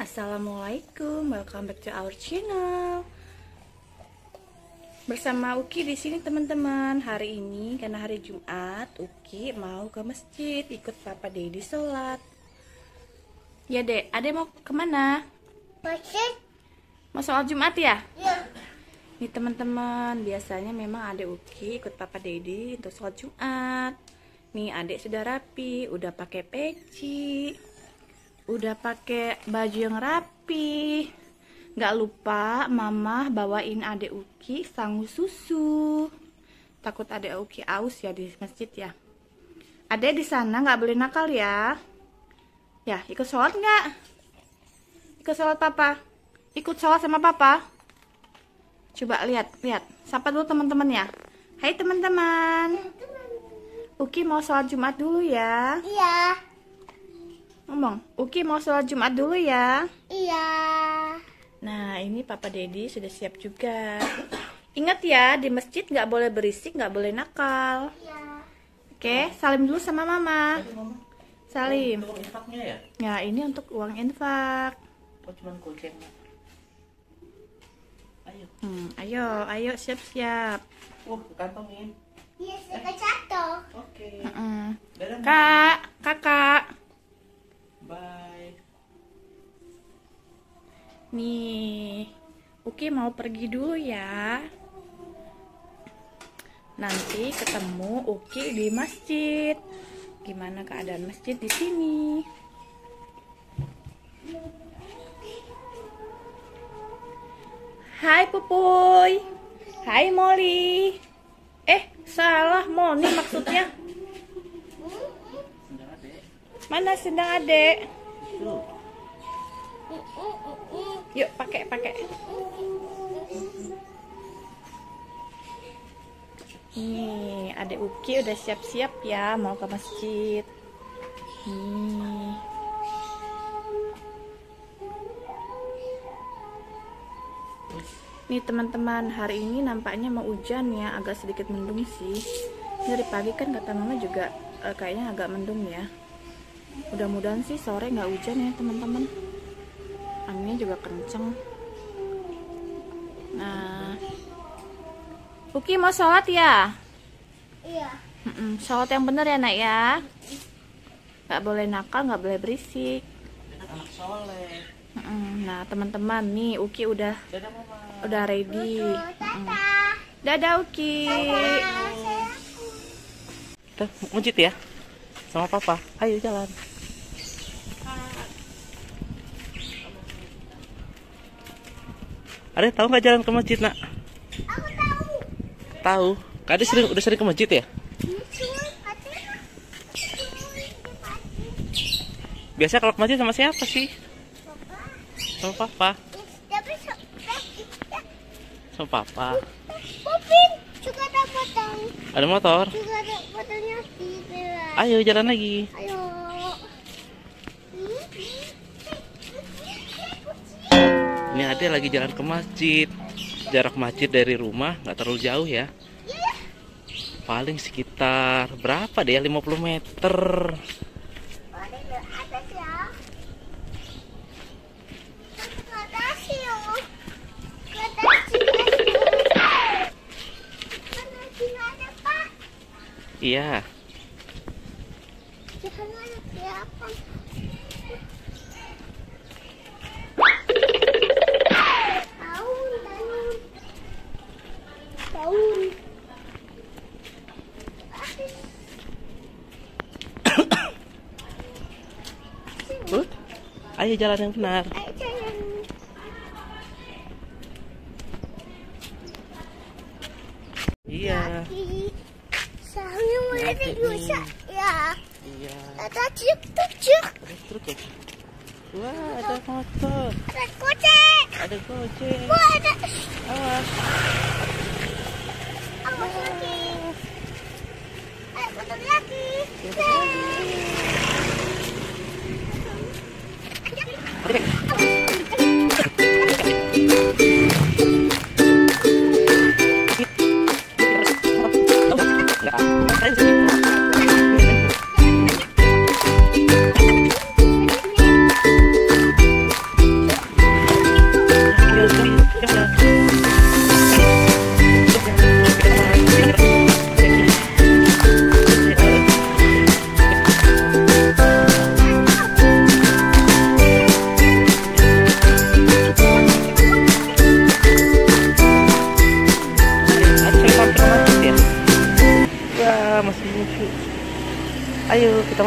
Assalamualaikum, welcome back to our channel. Bersama Uki di sini teman-teman. Hari ini karena hari Jumat, Uki mau ke masjid ikut Papa Dedi sholat. Ya Dek, Adek mau kemana? Masjid. Mau sholat Jumat ya? Ya. Nih teman-teman, biasanya memang Adek Uki ikut Papa Dedi untuk sholat Jumat. Nih Adek sudah rapi, udah pakai peci, udah pakai baju yang rapi. Gak lupa Mama bawain Adek Uki sangu susu. Takut Adek Uki aus ya di masjid ya. Adek di sana nggak boleh nakal ya. Ya, ikut sholat nggak? Ikut sholat Papa. Ikut sholat sama Papa. Coba lihat. Sapa dulu teman-teman ya. Hai teman-teman. Uki mau sholat Jumat dulu ya. Iya. Ngomong, Uki mau sholat Jumat dulu ya. Iya. Nah, ini Papa Dedi sudah siap juga. Ingat ya, di masjid nggak boleh berisik, nggak boleh nakal. Iya. Oke, salim dulu sama Mama. Salim. Uang infaknya ya? Ya, ini untuk uang infak. Oh, cuman goceng. Ayo. Ayo siap-siap. Kantongin. Iya, saya jatuh. Oke. Dadah, Kak, kakak. bye. Nih, Uki mau pergi dulu ya. Nanti ketemu Uki di masjid. Gimana keadaan masjid di sini? Hai Pupuy. Hai Molly. Salah Moni maksudnya. Sendang adek. Mana sendang adek? Tuh. Yuk pakai. Nih, Adek Uki udah siap-siap ya mau ke masjid. Nih teman-teman, hari ini nampaknya mau hujan ya, agak sedikit mendung sih. Dari pagi kan kata Mama juga kayaknya agak mendung ya. Mudah-mudahan sih sore nggak hujan ya teman-teman. Anginnya juga kenceng. Nah, Uki mau sholat ya? Iya. Sholat yang bener ya nak ya. Gak boleh nakal, gak boleh berisik. Anak soleh. Nah teman-teman nih Uki udah Dadah mama. ready. Dadah. Dadah Uki. Kita masjid ya? Sama papa. Ayo jalan. Adek tahu nggak jalan ke masjid nak? Aku tahu. Tahu. Kadek udah sering ke masjid ya? Biasa kalau ke masjid sama siapa sih? Sama papa. Sama papa. Popin juga ada potong. Ada motor. Juga ada fotonya di bawah. Ayo jalan lagi. Ayo. Ini Adek lagi jalan ke masjid. Jarak masjid dari rumah nggak terlalu jauh ya. Paling sekitar berapa deh? 50 meter. Iya. Ayo jalan yang benar. Iya. Soalnya mulai bisa ya. Iya. Ada truk. Truk ya. Wah, ada motor. Ada gojek. Ada gojek. Wah, ada. Awas. Awas lagi. Ayo motor lagi.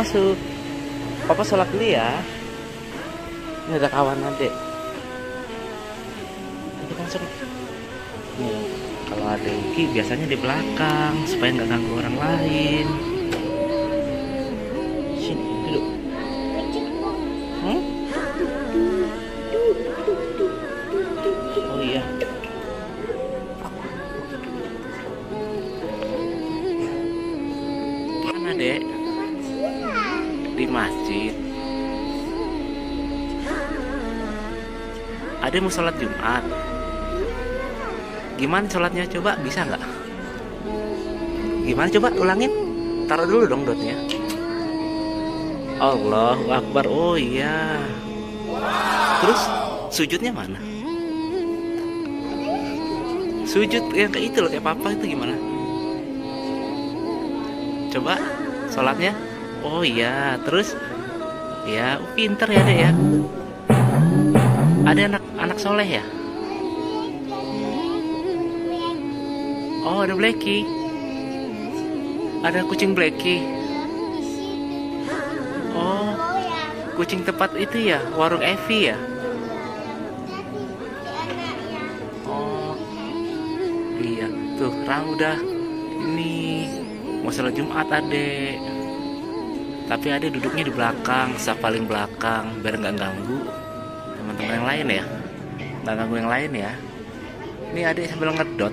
masuk. Papa sholat dulu ya. Ini ada kawan adek. Kita masuk. Nih, kalau ada Uki biasanya di belakang supaya nggak ganggu orang lain. Sini duduk. Hmm? Oh iya. Mana dek? Di masjid. Ada mau sholat Jumat. Gimana sholatnya coba, bisa nggak? Gimana coba ulangin? Taruh dulu dong dotnya. Allahu Akbar. Oh iya. Terus sujudnya mana? Sujud yang kayak itu loh, kayak papa itu gimana? Coba sholatnya. Oh iya. Terus ya pinter ya deh ya. Ada anak soleh ya? Oh ada Blacky. Ada kucing Blacky. Oh kucing tempat itu ya, warung Evi ya? Oh iya tuh Rang udah ini mau sholat Jumat adek. Tapi adek duduknya di belakang, saf paling belakang biar nggak ganggu teman-teman yang lain ya, nggak ganggu yang lain ya. Ini adik sambil ngedot.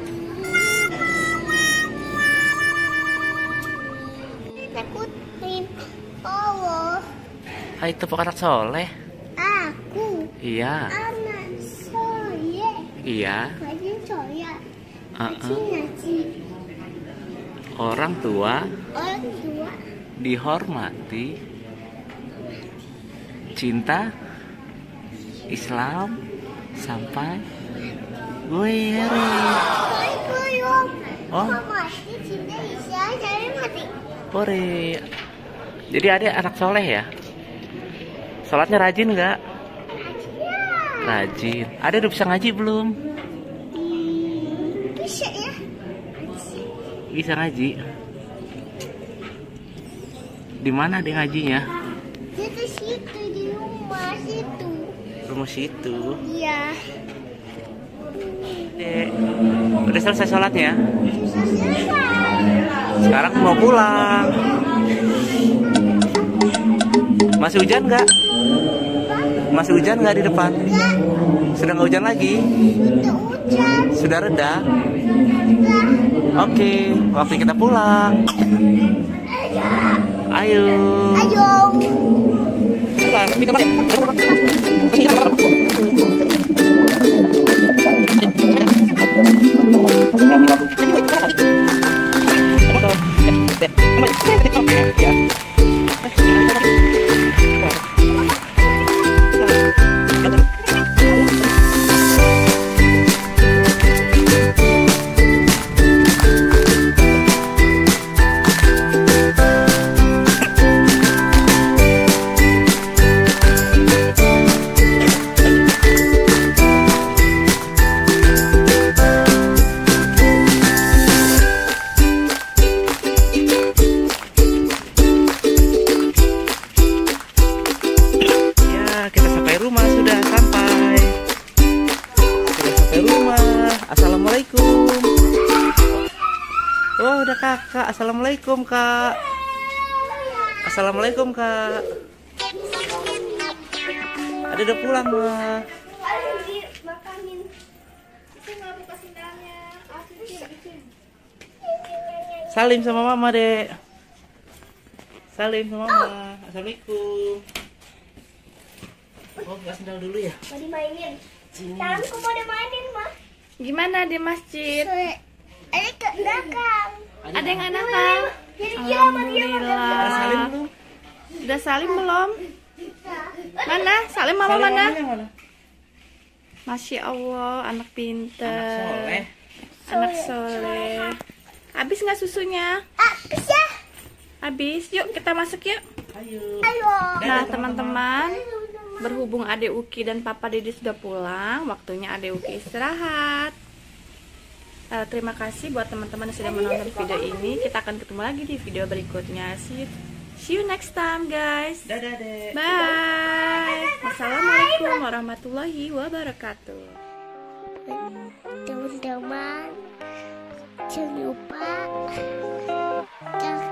Takutin Allah. Hai tepuk anak soleh. Aku Iya. anak soleh. Iya. Rajin soleh. Uh-uh. Ngaji. Orang tua Orang tua. dihormati, cinta Islam sampai gue. Oh. Mati cinta Isya jadi mati. Ore. Jadi adik anak soleh ya? Sholatnya rajin nggak? Rajin. Adik udah bisa ngaji belum? Bisa ya. Bisa ngaji. Di mana adik ngajinya? Di situ di rumah situ. Rumah situ. Iya. Dek, udah selesai sholatnya? Susah selesai. Sekarang mau pulang. Masih hujan nggak? Masih hujan nggak di depan? Enggak. Sudah nggak hujan lagi? Udah hujan. Sudah reda? Enggak. Oke, waktu kita pulang. Ayo. Ayo. Pulang. Kita balik. Kita sampai rumah, sudah sampai. Sudah sampai rumah. Assalamualaikum. Oh, udah kakak. Assalamualaikum kak. Assalamualaikum kak. Ada udah pulang mah. Salim sama mama dek. Salim sama mama. Assalamualaikum. Oh, nggak sendal dulu ya? Mau dimainin. Sini. Tanganku mau dimainin, Mah. Gimana di masjid? Ada ke belakang. Ada yang anak kan? Jadi dia sama dia. Udah salim belum? Udah salim belum? Mana? Salim mama Salim mana? mamanya mana? Masya Allah, anak pinter. Anak soleh. Anak soleh. Habis nggak susunya? Ah, bisa. Habis. Yuk kita masuk yuk. Ayo. Ayo. Nah teman-teman, berhubung Ade Uki dan Papa Dede sudah pulang, waktunya Ade Uki istirahat. Terima kasih buat teman-teman yang sudah menonton video ini. Kita akan ketemu lagi di video berikutnya. See you See you next time guys. Dadah dek. Bye. Wassalamualaikum warahmatullahi wabarakatuh. Teman-teman, jangan lupa